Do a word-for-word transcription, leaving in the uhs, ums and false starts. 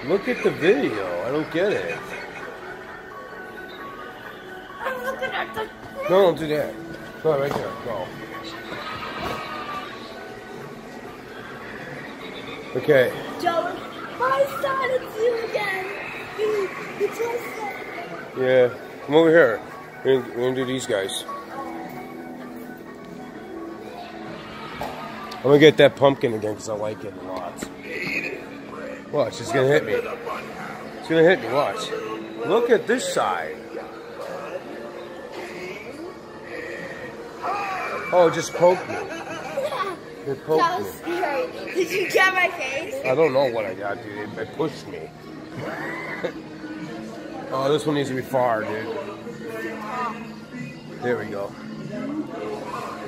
Look at the video. I don't get it. I'm looking at the... No, don't do that. Go right there. Go. Okay. Joe, my son, it's you again. You, it's my son. Yeah. Come over here. We're gonna, we're gonna do these guys. I'm gonna get that pumpkin again because I like it a lot. Watch, it's gonna hit me. It's gonna hit me, watch. Look at this side. Oh, it just poked me. It poked That was me. scary. Did you get my face? I don't know what I got, dude. It, it pushed me. Oh, this one needs to be far, dude. There we go.